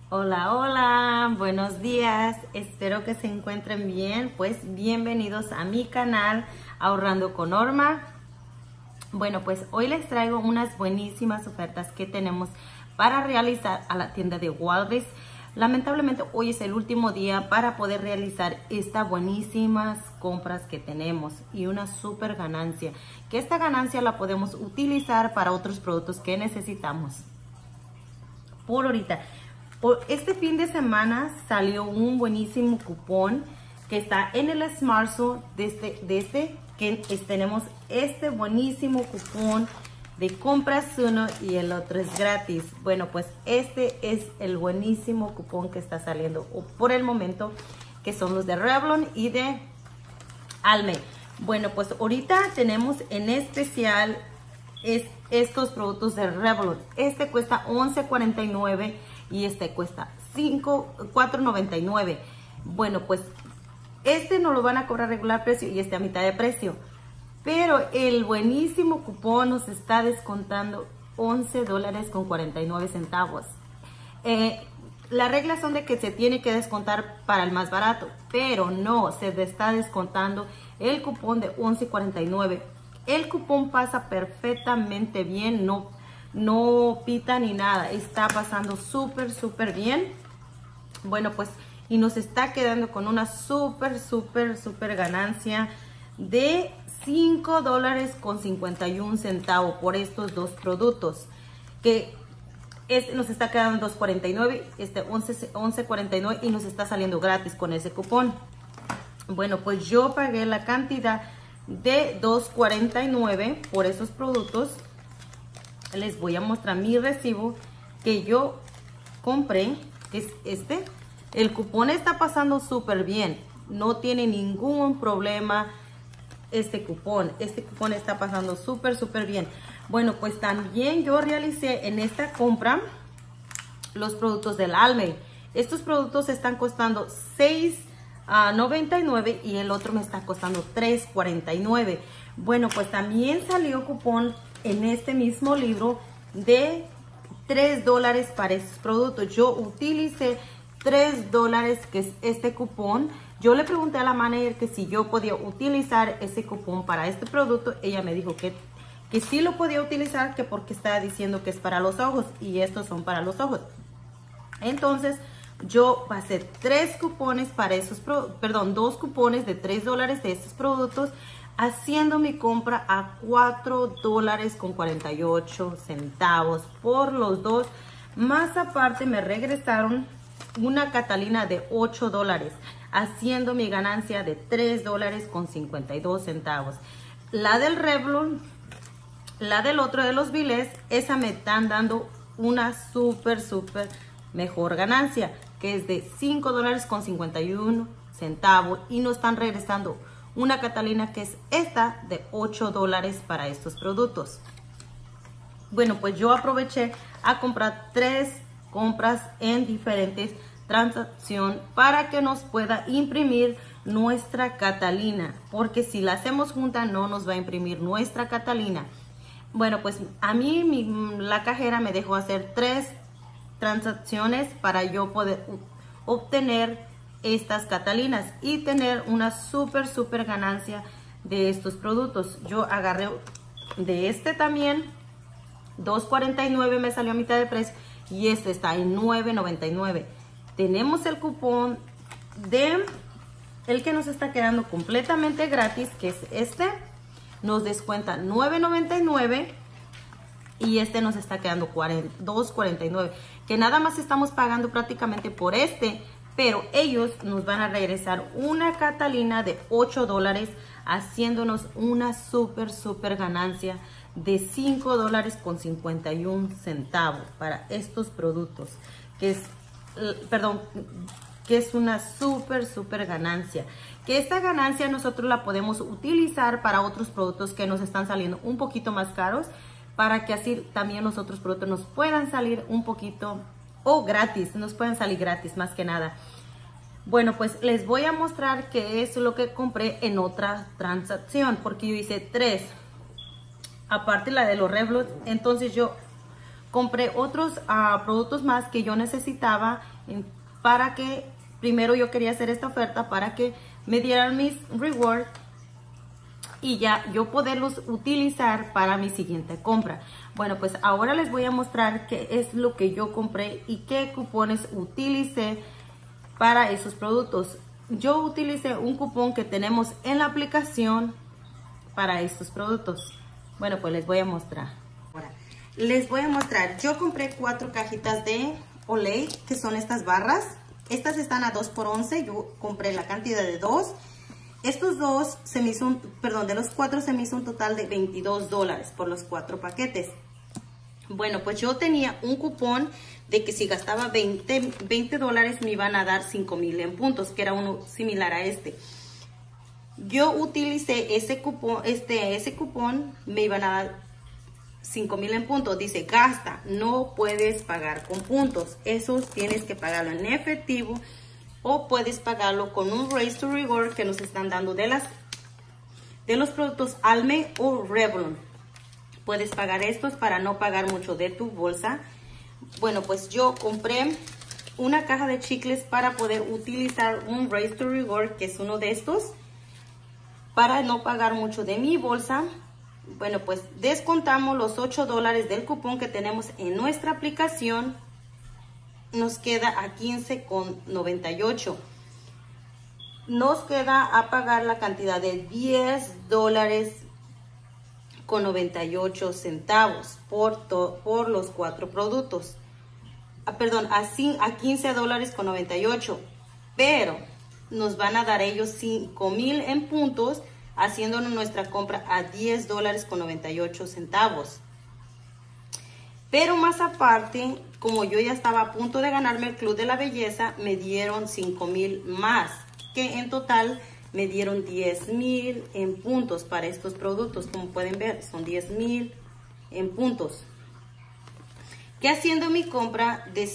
Hola, hola, buenos días, espero que se encuentren bien. Pues bienvenidos a mi canal Ahorrando con Norma. Bueno, pues hoy les traigo unas buenísimas ofertas que tenemos para realizar a la tienda de Walgreens. Lamentablemente hoy es el último día para poder realizar estas buenísimas compras que tenemos y una super ganancia, que esta ganancia la podemos utilizar para otros productos que necesitamos. Por ahorita, este fin de semana salió un buenísimo cupón que está en el Smartstore tenemos este buenísimo cupón de compras uno y el otro es gratis. Bueno, pues este es el buenísimo cupón que está saliendo por el momento, que son los de Revlon y de Almay. Bueno, pues ahorita tenemos en especial estos productos de Revlon. Este cuesta $11.49 y este cuesta $4.99. Bueno, pues este no lo van a cobrar regular precio y este a mitad de precio. Pero el buenísimo cupón nos está descontando $11.49. Las reglas son de que se tiene que descontar para el más barato, pero no, se está descontando el cupón de $11.49. El cupón pasa perfectamente bien, no pita ni nada, está pasando súper bien. Bueno, pues y nos está quedando con una súper ganancia de $5.51 por estos dos productos, que este nos está quedando $2.49, este $11.49 y nos está saliendo gratis con ese cupón. Bueno, pues yo pagué la cantidad de $2.49 por esos productos. Les voy a mostrar mi recibo que yo compré, que es este. El cupón está pasando súper bien, no tiene ningún problema este cupón está pasando súper bien. Bueno, pues también yo realicé en esta compra los productos del Almay. Estos productos están costando $6.99 y el otro me está costando $3.49. Bueno, pues también salió cupón en este mismo libro de $3 para estos productos. Yo utilicé $3, que es este cupón. Yo le pregunté a la manager que si yo podía utilizar ese cupón para este producto. Ella me dijo que sí lo podía utilizar, que porque estaba diciendo que es para los ojos y estos son para los ojos. Entonces yo pasé dos cupones de $3 de estos productos, haciendo mi compra a $4.48 por los dos. Más aparte me regresaron una Catalina de $8, haciendo mi ganancia de $3.52. La del Revlon, la del otro de los Bilés, esa me están dando una súper mejor ganancia, que es de $5.51 y nos están regresando una Catalina que es esta de $8 para estos productos. Bueno, pues yo aproveché a comprar 3 compras en diferentes transacciones para que nos pueda imprimir nuestra Catalina, porque si la hacemos junta no nos va a imprimir nuestra Catalina. Bueno, pues a mí la cajera me dejó hacer 3 transacciones para yo poder obtener estas Catalinas y tener una súper ganancia de estos productos. Yo agarré de este también, $2.49 me salió a mitad de precio y este está en $9.99. Tenemos el cupón de el que nos está quedando completamente gratis, que es este. Nos descuenta $9.99 y este nos está quedando $2.49, que nada más estamos pagando prácticamente por este, pero ellos nos van a regresar una Catalina de $8, haciéndonos una súper ganancia de $5.51 para estos productos, que es una súper ganancia, que esta ganancia nosotros la podemos utilizar para otros productos que nos están saliendo un poquito más caros, para que así también los otros productos nos puedan salir un poquito o gratis, nos pueden salir gratis más que nada. Bueno, pues les voy a mostrar qué es lo que compré en otra transacción, porque yo hice 3, aparte la de los Revlon. Entonces yo compré otros productos más que yo necesitaba para que, primero yo quería hacer esta oferta para que me dieran mis rewards y ya yo poderlos utilizar para mi siguiente compra. Bueno, pues ahora les voy a mostrar qué es lo que yo compré y qué cupones utilicé para esos productos. Yo utilicé un cupón que tenemos en la aplicación para estos productos. Bueno, pues les voy a mostrar. Ahora, les voy a mostrar. Yo compré 4 cajitas de Olay, que son estas barras. Estas están a 2 por 11. Yo compré la cantidad de 2. Estos dos se me hizo de los 4 se me hizo un total de $22 por los 4 paquetes. Bueno, pues yo tenía un cupón de que si gastaba $20 me iban a dar 5,000 en puntos, que era uno similar a este. Yo utilicé ese cupón, me iban a dar 5,000 en puntos. Dice, gasta, no puedes pagar con puntos. Esos tienes que pagarlo en efectivo o puedes pagarlo con un Race to Reward que nos están dando de los productos Almay o Revlon. Puedes pagar estos para no pagar mucho de tu bolsa. Bueno, pues yo compré una caja de chicles para poder utilizar un Race to Reward, que es uno de estos, para no pagar mucho de mi bolsa. Bueno, pues descontamos los $8 del cupón que tenemos en nuestra aplicación. Nos queda a $15,98. Nos queda a pagar la cantidad de $10,98 por los 4 productos. Perdón, a $15,98. Pero nos van a dar ellos 5,000 en puntos, haciéndonos nuestra compra a $10,98. Pero más aparte, como yo ya estaba a punto de ganarme el Club de la Belleza, me dieron 5,000 más, que en total me dieron 10,000 en puntos para estos productos. Como pueden ver, son 10,000 en puntos. Que haciendo mi compra de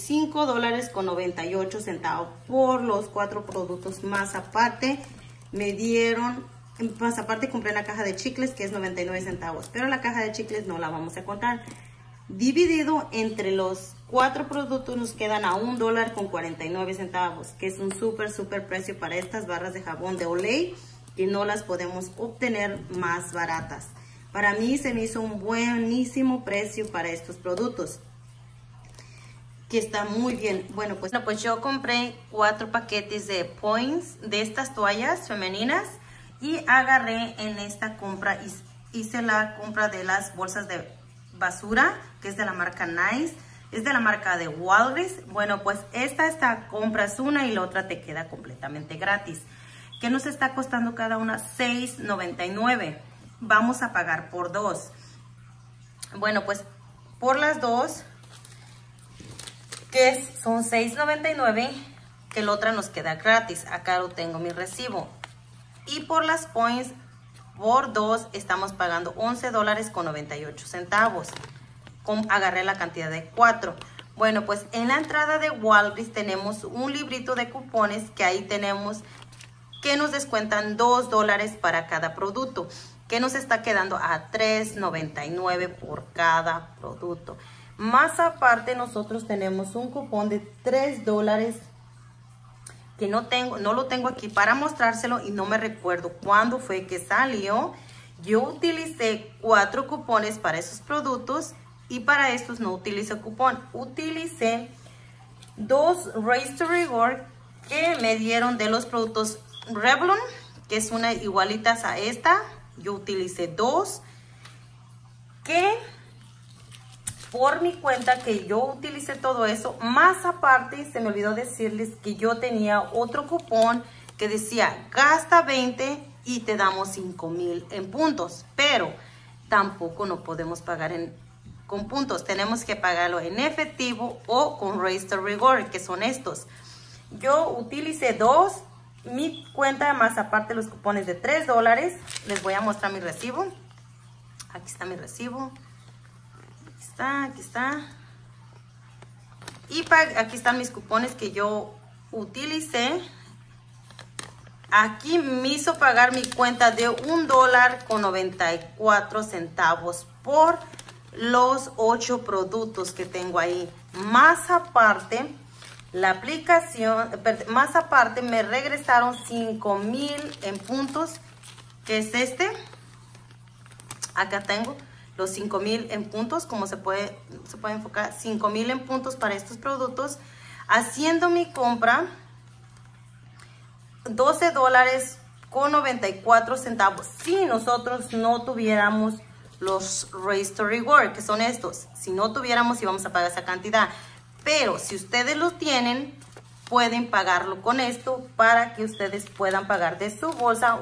$5,98 por los 4 productos, más aparte me dieron, más aparte compré la caja de chicles que es 99 centavos, pero la caja de chicles no la vamos a contar. Dividido entre los 4 productos nos quedan a $1,49, que es un súper precio para estas barras de jabón de Olay, que no las podemos obtener más baratas. Para mí se me hizo un buenísimo precio para estos productos, que está muy bien. Bueno, pues yo compré 4 paquetes de Points de estas toallas femeninas y agarré en esta compra, hice la compra de las bolsas de basura, que es de la marca Nice, es de la marca de Walgreens. Bueno, pues esta compras una y la otra te queda completamente gratis, que nos está costando cada una $6.99. Vamos a pagar por 2. Bueno, pues por las 2, que son $6.99, que la otra nos queda gratis. Acá lo tengo mi recibo. Y por las Points, por 2 estamos pagando $11,98. Agarré la cantidad de 4. Bueno, pues en la entrada de Walgreens tenemos un librito de cupones, que ahí tenemos que nos descuentan $2 para cada producto, que nos está quedando a $3.99 por cada producto. Más aparte, nosotros tenemos un cupón de $3 que no lo tengo aquí para mostrárselo y no me recuerdo cuándo fue que salió. Yo utilicé 4 cupones para esos productos y para estos no utilicé cupón. Utilicé 2 Race to Reward que me dieron de los productos Revlon, que es una igualitas a esta. Yo utilicé 2 que por mi cuenta, que yo utilicé todo eso. Más aparte, se me olvidó decirles que yo tenía otro cupón que decía gasta 20 y te damos 5,000 en puntos, pero tampoco no podemos pagar con puntos, tenemos que pagarlo en efectivo o con Race to Reward, que son estos. Yo utilicé 2, mi cuenta, más aparte los cupones de $3. Les voy a mostrar mi recibo. Aquí está mi recibo. Aquí está. Y aquí están mis cupones que yo utilicé. Aquí me hizo pagar mi cuenta de $1,94 por los 8 productos que tengo ahí. Más aparte, la aplicación, más aparte me regresaron 5,000 en puntos, que es este. Acá tengo los 5,000 en puntos, como se puede enfocar, 5,000 en puntos para estos productos. Haciendo mi compra, $12.94 si nosotros no tuviéramos los Race to Reward, que son estos. Si no tuviéramos, íbamos a pagar esa cantidad. Pero si ustedes lo tienen, pueden pagarlo con esto para que ustedes puedan pagar de su bolsa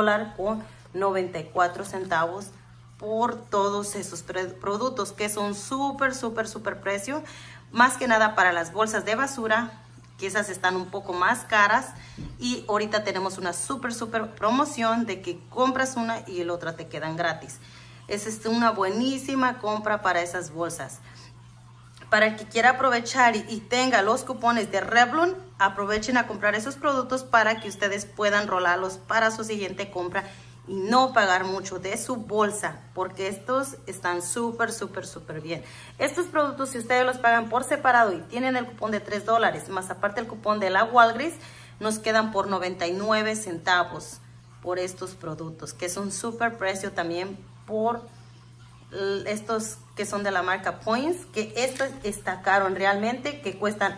$1.94 por todos esos productos, que son súper precio. Más que nada para las bolsas de basura, que esas están un poco más caras. Y ahorita tenemos una súper promoción de que compras una y la otra te quedan gratis. Es una buenísima compra para esas bolsas. Para el que quiera aprovechar y tenga los cupones de Revlon, aprovechen a comprar esos productos para que ustedes puedan rolarlos para su siguiente compra y no pagar mucho de su bolsa, porque estos están súper bien. Estos productos, si ustedes los pagan por separado y tienen el cupón de $3, más aparte el cupón de la Walgreens, nos quedan por 99 centavos por estos productos, que son súper precio también por estos que son de la marca Points, que estos está caro realmente, que cuestan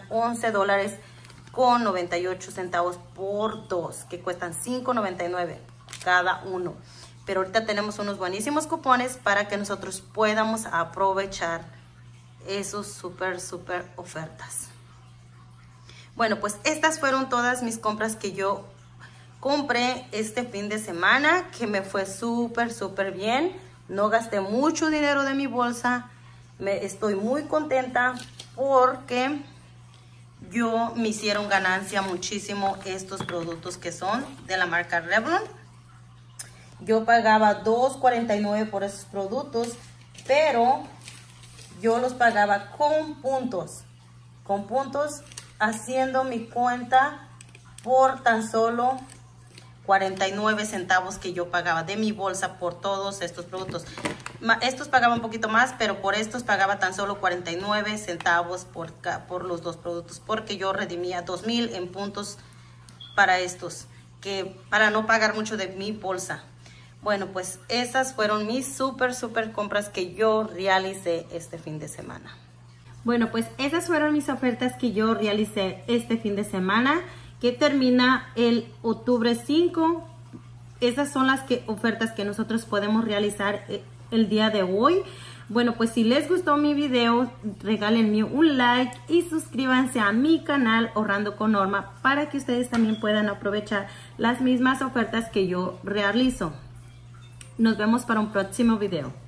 $11.98 por 2, que cuestan $5.99 cada uno. Pero ahorita tenemos unos buenísimos cupones para que nosotros podamos aprovechar esos súper ofertas. Bueno, pues estas fueron todas mis compras que yo compré este fin de semana, que me fue súper bien. No gasté mucho dinero de mi bolsa. Estoy muy contenta porque me hicieron ganancia muchísimo estos productos que son de la marca Revlon. Yo pagaba $2.49 por esos productos, pero yo los pagaba con puntos. Con puntos, haciendo mi cuenta por tan solo 49 centavos que yo pagaba de mi bolsa por todos estos productos. Estos pagaba un poquito más, pero por estos pagaba tan solo 49 centavos por los dos productos, porque yo redimía 2,000 en puntos para estos, para no pagar mucho de mi bolsa. Bueno, pues esas fueron mis súper compras que yo realicé este fin de semana. Bueno, pues esas fueron mis ofertas que yo realicé este fin de semana, que termina el octubre 5. Esas son las ofertas que nosotros podemos realizar el día de hoy. Bueno, pues si les gustó mi video, regálenme un like y suscríbanse a mi canal Ahorrando con Norma para que ustedes también puedan aprovechar las mismas ofertas que yo realizo. Nos vemos para un próximo video.